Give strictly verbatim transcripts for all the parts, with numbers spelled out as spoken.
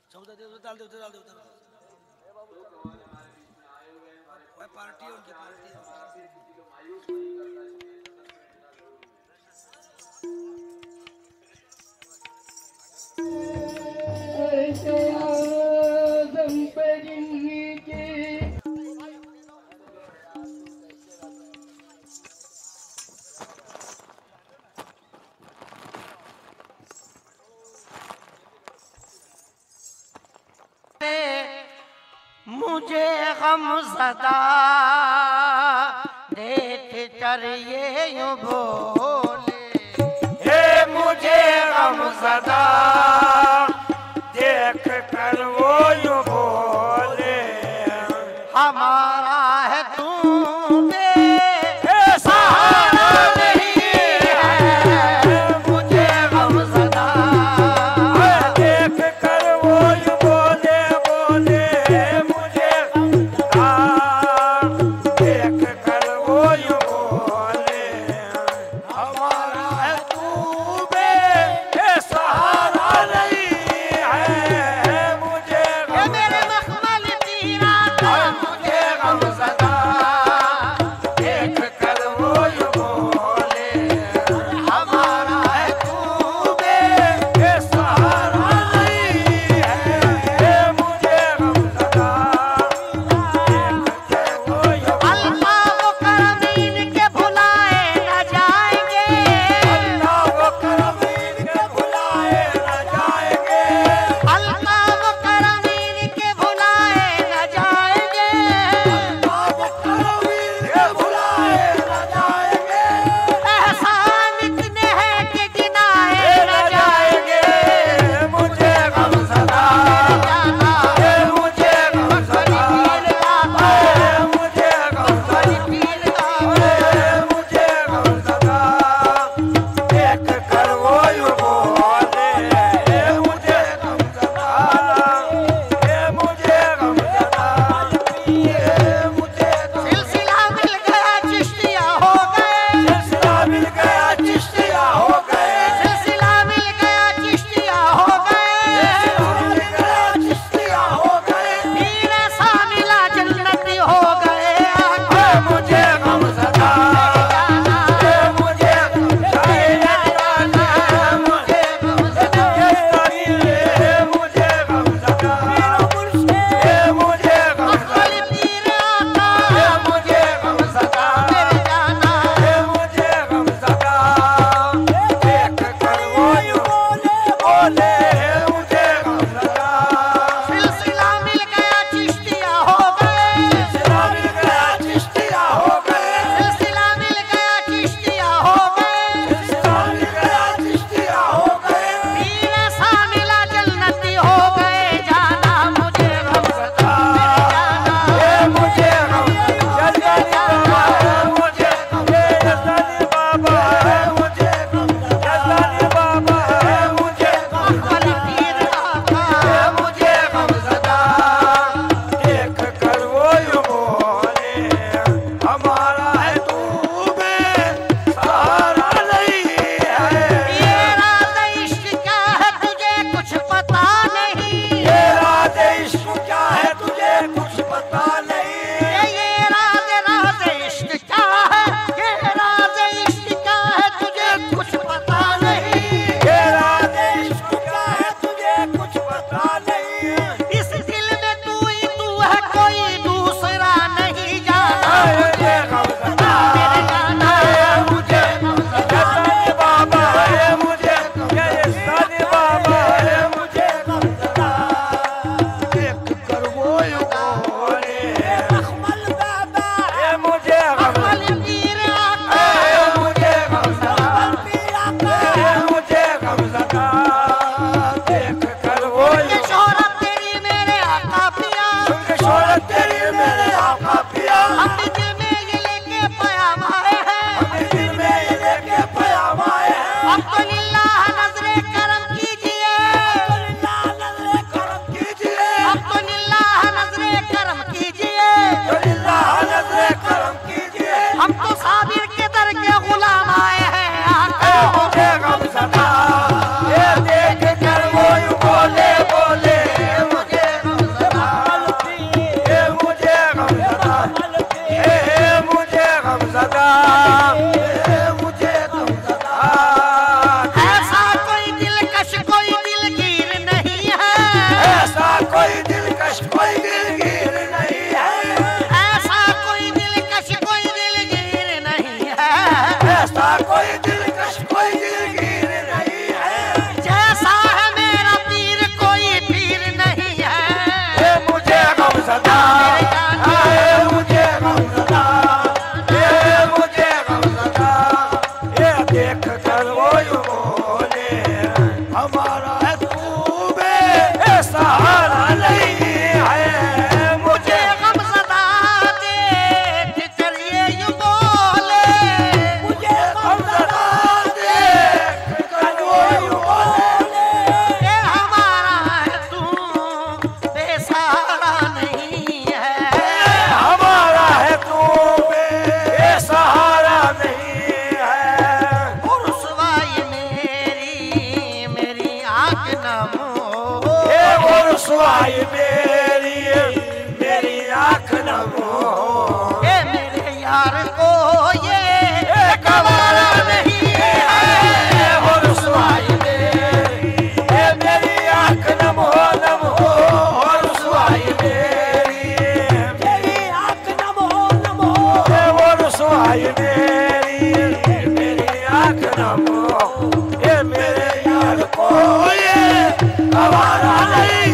चौदह दे डाल दे उधर डाल दे उधर पार्टी है उनकी पार्टी मुझे गम सदा देते चरिए यूं बोले, हे मुझे गम सदा देख कर वो यूं बोले, हमारा है तू सहारा नहीं है, मुझे गम सदा देख कर वो यूं बोले बोले मुझे देख कर वो यूं बोले, हमारा है तू बे सहारा नहीं रुसवाई मेरी मेरी आँख नम हो। ए मेरे यार को ये गवारा नहीं है हो रुसवाई मेरी ए मेरी आँख नम हो नम हो। हो रुसवाई मेरी मेरी आँख नम हो नम हो। हो रुसवाई मेरी मेरी आँख नम हो। ए मेरे यार को ये गवारा नहीं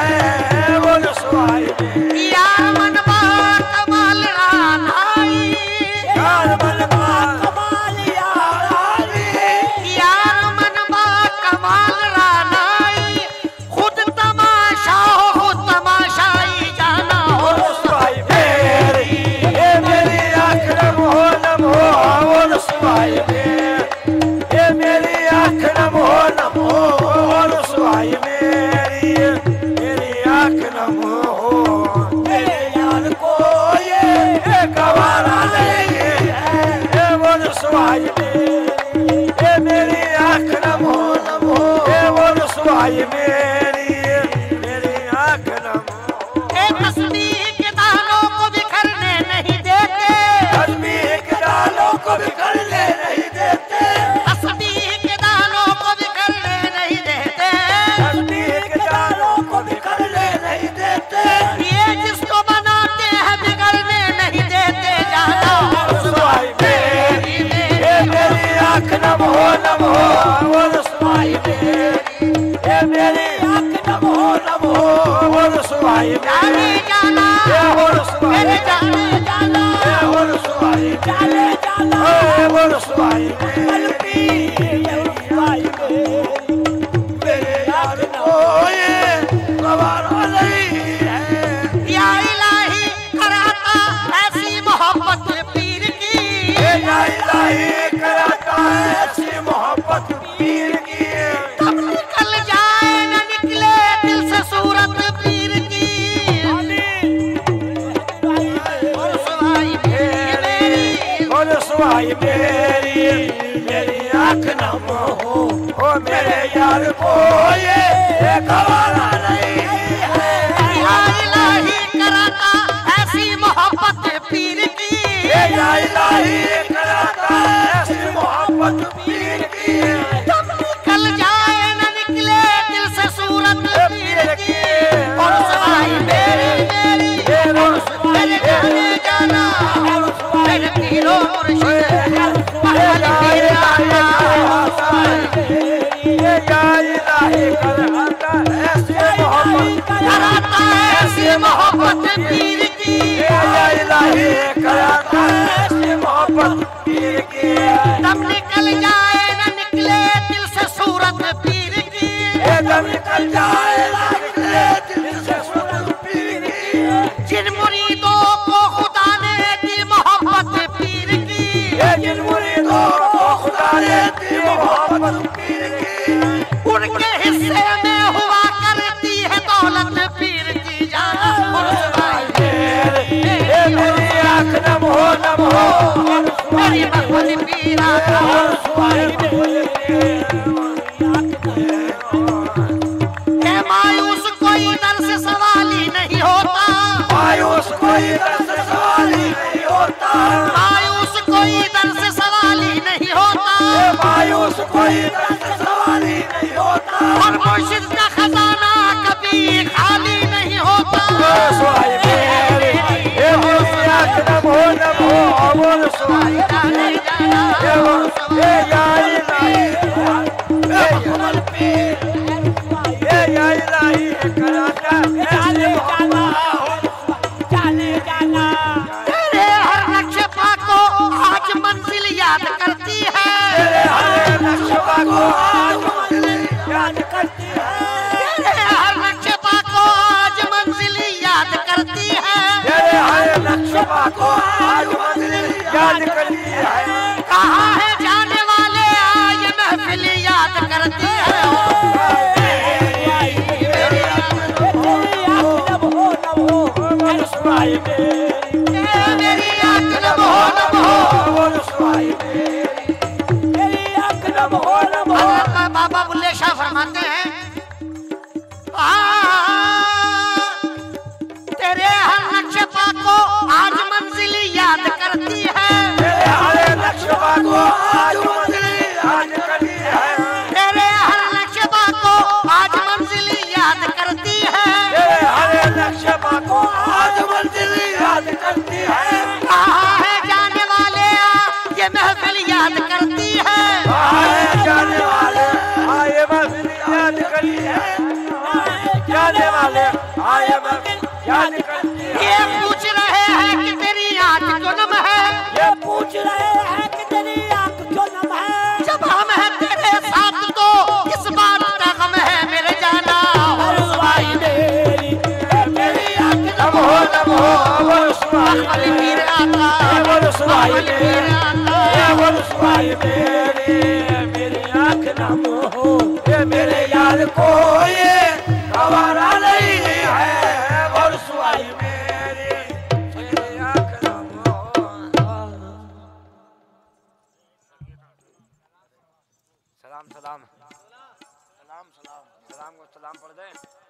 है। वो रुसवाई मेरी यार मनवा कमाल रानाई यार मनवा कमाल यारानी। यार मनवा कमाल रानाई खुद तमाशा हो खुद तमाशाई जाना हो। रुसवाई मेरी ए मेरी आँख नम हो नम हो। वो रुसवाई मेरी ए मेरी आँख नम हो नम हो। वो रुसवाई मेरी मेरी आँख नम हो। मेरे यार को ये गवारा नहीं है। वो रुसवाई मेरी ए मेरी आँख नम हो नम हो। वो रुसवाई मेरी मेरी आँख नम हो। ए तस्बीह के दानों को बिखरने नहीं देते। तस्बीह के दानों को बिखरने नहीं देते। तस्बीह के दानों को बिखरने नहीं देते। तस्बीह के दानों को बिखरने नहीं देते। ये जिसको बनाते हैं बिगड़ने नहीं देते जाना हो। रुसवाई मेरी ए मेरी आँख नम हो नम हो। वो रुसवाई मेरी ए मेरी आँख नम हो नम हो। वो रुसवाई जाने मेरी जाना ए हो रुसवाई मेरे जाने जाना ए हो रुसवाई जाने जाना ए वो रुसवाई मेरी ए रुसवाई मेरी मेरे यार को ये गवारा नहीं है। या इलाही कराता ऐसी मोहब्बत पीर की। ए या इलाही कराता है ऐसी मोहब्बत पीर की। तब निकल जाए न निकले दिल से सूरत पीर की। रुसवाई मेरी ओ रुसवाई मेरी मेरी आँख नम हो। ओ मेरे यार को ये गवारा नहीं है। या इलाही कराता ऐसी मोहब्बत पीर की। ए या इलाही कराता है ऐसी मोहब्बत पीर की। तब निकल जाए न निकले दिल से सूरत पीर की। और रुसवाई मेरी मेरी ए रुसवाई मेरे जाने जाना मेरे पीरो मुर्शिद पहले पीर जाना। ए या इलाही कराता है ऐसी मोहब्बत कराता ऐसी मोहब्बत पीर की। ए या इलाही कराता है ऐसी मोहब्बत पीर की। तब निकल जाए न निकले दिल से सूरत पीर की। एकदम निकल जाए निकले दिल से सूरत पीर की। जिन मुरीदों को खुदा ने दी मोहब्बत पीर की। ये जिन मुरीदों को खुदा ने दी मोहब्बत पीर की। उनके हिस्से में हुआ करती है दौलत पीर की जाना। ए मेरी आँख नम हो नम हो। मेरी भगवती पीरा के मायूस कोई दर से सवाल ही नहीं होता। मायूस कोई दर से सवाल ही नहीं होता। मायूस कोई दर से सवाल ही नहीं होता। मायूस कोई दर से सवाल ही नहीं होता। और मुर्शिद का खजाना कभी खाली नहीं होता। रुसवाई मेरी ए मेरी आँख नम हो नम हो। वो रुसवाई जाने जाना ए वो ए या इलाही ए कमल पीर ए या इलाही कराता ऐसी मोहब्बत जाने जाना तेरे हर नक्शे पा को आज मंजिल याद करती है। तेरे हर नक्शा को आज मंजिल याद करती है। तेरे हर नक्शे पा को आज मंजिल याद करती है। तेरे हर नक्शा को आज मंजिल याद करती है। कहाँ है जाने वाले आज महफिल याद करती है। रुसवाई मेरी मेरी आँख नम हो नम हो। रुसवाई मेरी मेरी आँख नम हो नम हो। बाबा बुल्ले शाह फरमाते हैं आ जाने वाले आए मगर याद करते हैं। ये पूछ रहे हैं कि तेरी आंख क्यों नम है, ये पूछ रहे हैं कि तेरी आंख क्यों नम है। जब हम हैं तेरे साथ तो किस बात का गम है मेरे जाना। रुसवाई मेरी ए मेरी आंख नम हो नम हो वो रुसवाई अली पीर आता ए वो रुसवाई अली पीर मेरी आता ए वो रुसवाई मेरी ए मेरी आंख नम हो ए मेरे यार को ये गवारा नहीं है वो रुसवाई मेरी मेरी आंख नम हो। सलाम सलाम सलाम सलाम सलाम को सलाम पढ़ दें।